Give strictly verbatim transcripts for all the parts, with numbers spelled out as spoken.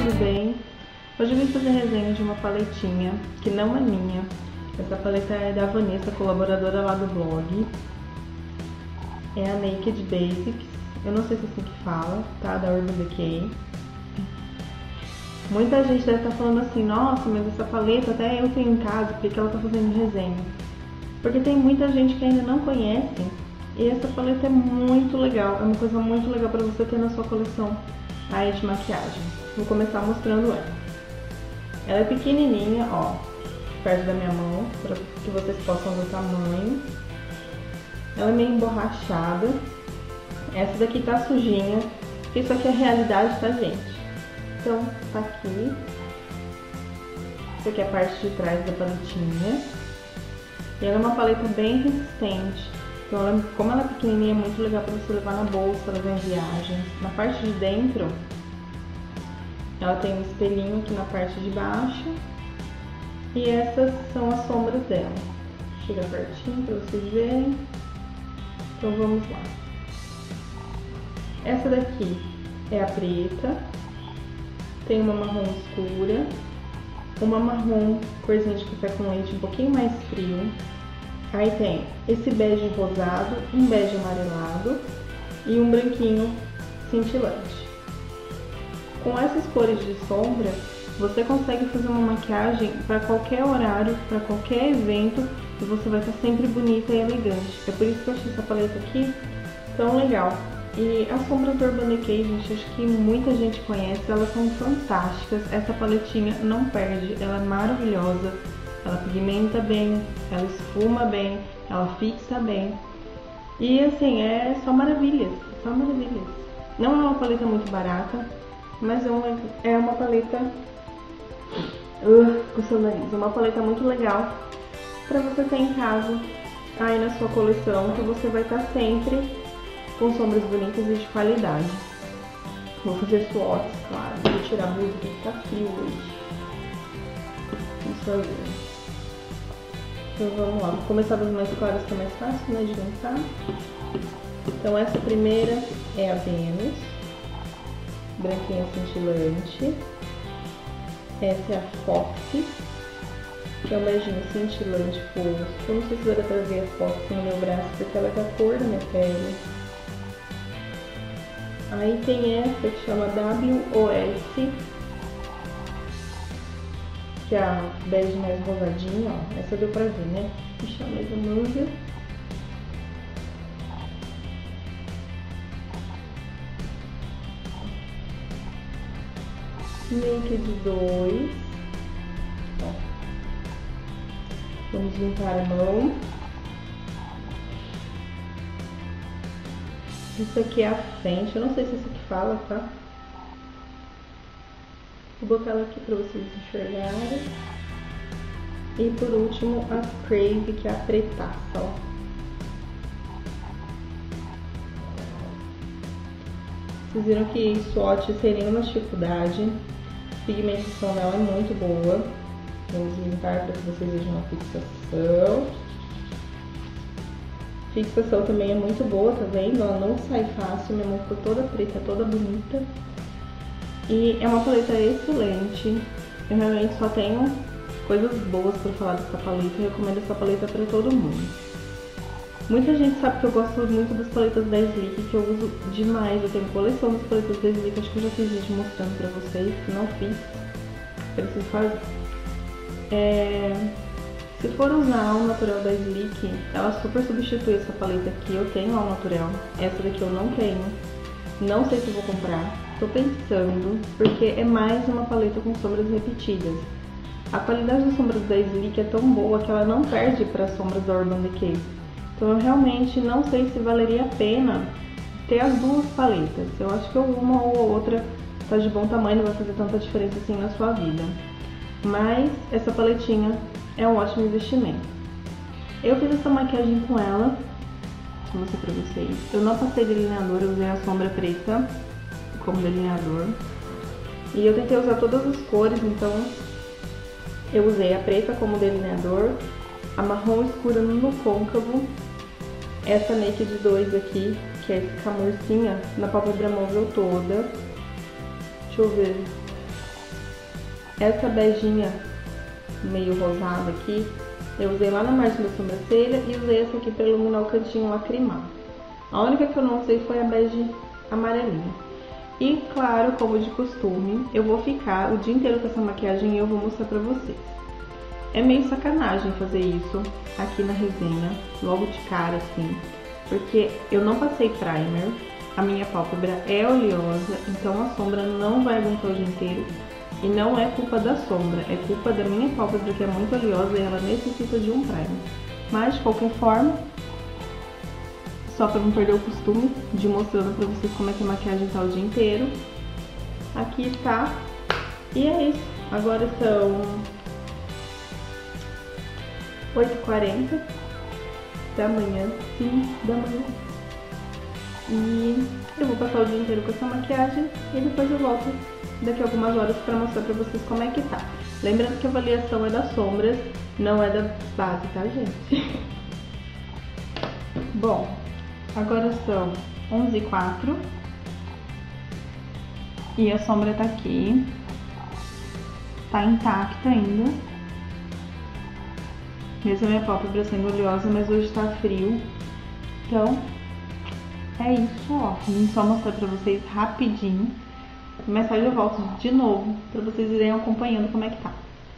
tudo bem? Hoje eu vim fazer resenha de uma paletinha que não é minha. Essa paleta é da Vanessa, colaboradora lá do blog. É a Naked Basics, eu não sei se é assim que fala, tá? Da Urban Decay. Muita gente deve estar falando assim, nossa, mas essa paleta até eu tenho em casa, porque ela tá fazendo resenha. Porque tem muita gente que ainda não conhece, e essa paleta é muito legal, é uma coisa muito legal para você ter na sua coleção aí de maquiagem. Vou começar mostrando ela. Ela é pequenininha, ó, perto da minha mão, para que vocês possam ver o tamanho. Ela é meio emborrachada. Essa daqui tá sujinha, porque isso aqui é a realidade, tá, gente? Então, tá aqui. Isso aqui é a parte de trás da paletinha. E ela é uma paleta bem resistente. Então, ela, como ela é pequenininha, é muito legal para você levar na bolsa, levar em viagens. Na parte de dentro, ela tem um espelhinho aqui na parte de baixo. E essas são as sombras dela. Chega pertinho para vocês verem. Então, vamos lá. Essa daqui é a preta. Tem uma marrom escura. Uma marrom corzinha de café com leite um pouquinho mais frio. Aí tem esse bege rosado, um bege amarelado e um branquinho cintilante. Com essas cores de sombra, você consegue fazer uma maquiagem para qualquer horário, para qualquer evento, e você vai estar sempre bonita e elegante. É por isso que eu achei essa paleta aqui tão legal. E as sombras do Urban Decay, gente, acho que muita gente conhece, elas são fantásticas. Essa paletinha não perde, ela é maravilhosa. Ela pigmenta bem, ela esfuma bem, ela fixa bem. E assim, é só maravilhas, só maravilhas. Não é uma paleta muito barata, mas é uma, é uma paleta... Uh, com o seu nariz. É uma paleta muito legal pra você ter em casa, aí na sua coleção, que você vai estar sempre com sombras bonitas e de qualidade. Vou fazer swatches, claro. Vou tirar a blusa porque tá frio hoje. Vamos fazer. Então vamos lá. Vou começar das mais claras, que é mais fácil, né, de limpar. Então essa primeira é a Venus. Branquinha cintilante. Essa é a Foxy, que é um beijinho cintilante fosco. Eu não sei se vai dar pra ver a Foxy no meu braço, porque ela é da cor da minha pele. Aí tem essa que chama W O S, que é a bege mais rosadinha, ó. Essa deu pra ver, né? Puxa mais a manga. Naked dois. Ó. Vamos limpar a mão. Isso aqui é a frente, eu não sei se isso aqui fala, tá? Vou botar ela aqui pra vocês enxergarem. E por último, a Crave, que é a pretaça, ó. Vocês viram que swatch sem nenhuma dificuldade. A pigmentação dela é muito boa. Vamos limpar para que vocês vejam a fixação. A fixação também é muito boa, tá vendo? Ela não sai fácil, minha mão ficou toda preta, toda bonita. E é uma paleta excelente. Eu realmente só tenho coisas boas para falar dessa paleta. Eu recomendo essa paleta para todo mundo. Muita gente sabe que eu gosto muito das paletas da Sleek, que eu uso demais. Eu tenho coleção das paletas da Sleek, acho que eu já fiz vídeo mostrando pra vocês. Se não fiz, preciso fazer. É... Se for usar a natural da Sleek, ela super substitui essa paleta aqui. Eu tenho a natural, essa daqui eu não tenho. Não sei se vou comprar, tô pensando, porque é mais uma paleta com sombras repetidas. A qualidade das sombras da Sleek é tão boa que ela não perde para as sombras da Urban Decay. Então eu realmente não sei se valeria a pena ter as duas paletas. Eu acho que uma ou outra tá de bom tamanho, não vai fazer tanta diferença assim na sua vida. Mas essa paletinha é um ótimo investimento. Eu fiz essa maquiagem com ela, vou mostrar pra vocês. Eu não passei delineador, eu usei a sombra preta como delineador. E eu tentei usar todas as cores, então eu usei a preta como delineador, a marrom escura no côncavo, essa Naked dois aqui, que é esse camurcinha na pálpebra móvel toda. Deixa eu ver. Essa beijinha meio rosada aqui, eu usei lá na margem da sobrancelha e usei essa aqui para iluminar o cantinho lacrimado. A única que eu não usei foi a bege amarelinha. E claro, como de costume, eu vou ficar o dia inteiro com essa maquiagem e eu vou mostrar pra vocês. É meio sacanagem fazer isso aqui na resenha, logo de cara assim, porque eu não passei primer, a minha pálpebra é oleosa, então a sombra não vai aguentar o dia inteiro. E não é culpa da sombra, é culpa da minha pálpebra que é muito oleosa e ela necessita de um primer. Mas de qualquer forma, só para não perder o costume de mostrando pra vocês como é que a maquiagem tá o dia inteiro. Aqui está. E é isso. Agora são oito e quarenta da manhã. Sim, da manhã. E eu vou passar o dia inteiro com essa maquiagem e depois eu volto daqui a algumas horas para mostrar pra vocês como é que tá. Lembrando que a avaliação é das sombras, não é da base, tá, gente? Bom, agora são onze e quatro e a sombra tá aqui, tá intacta ainda, mesmo a minha pálpebra sendo oleosa, mas hoje tá frio, então é isso, ó. Vim só mostrar pra vocês rapidinho, mais tarde eu volto de novo pra vocês irem acompanhando como é que tá.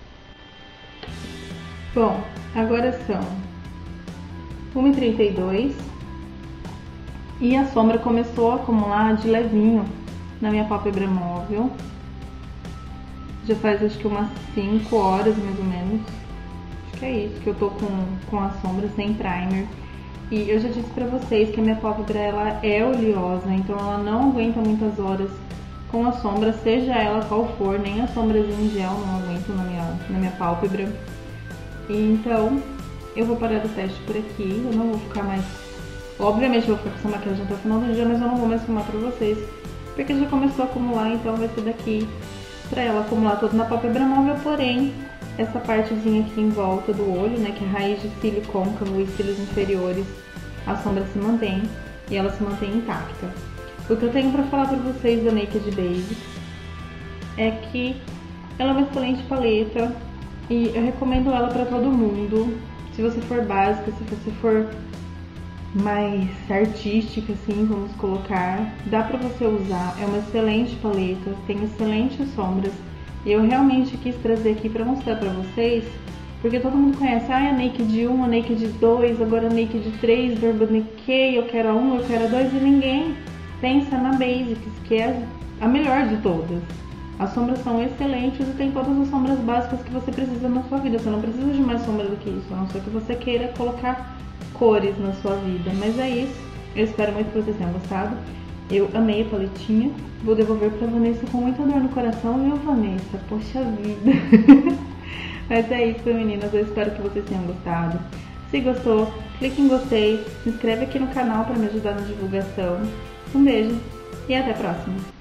Bom, agora são uma e trinta e dois e a sombra começou a acumular de levinho na minha pálpebra móvel. Já faz acho que umas cinco horas mais ou menos. Acho que é isso, que eu tô com, com a sombra sem primer. E eu já disse pra vocês que a minha pálpebra ela é oleosa, então ela não aguenta muitas horas com a sombra, seja ela qual for, nem as sombras em gel não aguentam na minha, na minha pálpebra. E então eu vou parar o teste por aqui, eu não vou ficar mais... Obviamente eu vou ficar com essa maquiagem até o final do dia, mas eu não vou mais filmar pra vocês, porque já começou a acumular, então vai ser daqui pra ela acumular toda na pálpebra móvel, porém, essa partezinha aqui em volta do olho, né, que é a raiz de cílio côncavo e cílios inferiores, a sombra se mantém e ela se mantém intacta. O que eu tenho pra falar pra vocês da Naked Basics é que ela é uma excelente paleta e eu recomendo ela pra todo mundo. Se você for básica, se você for mais artística, assim, vamos colocar, dá pra você usar, é uma excelente paleta, tem excelentes sombras. E eu realmente quis trazer aqui pra mostrar pra vocês, porque todo mundo conhece, ah, a Naked um, a Naked dois, agora a Naked três, da Urban Decay, eu quero a um, eu quero a dois, e ninguém pensa na Basics, que é a melhor de todas. As sombras são excelentes e tem todas as sombras básicas que você precisa na sua vida. Você não precisa de mais sombra do que isso, a não ser que você queira colocar cores na sua vida. Mas é isso. Eu espero muito que vocês tenham gostado. Eu amei a paletinha. Vou devolver pra Vanessa com muita dor no coração. Viu, Vanessa? Poxa vida. Mas é isso, meninas. Eu espero que vocês tenham gostado. Se gostou, clique em gostei. Se inscreve aqui no canal pra me ajudar na divulgação. Um beijo e até a próxima.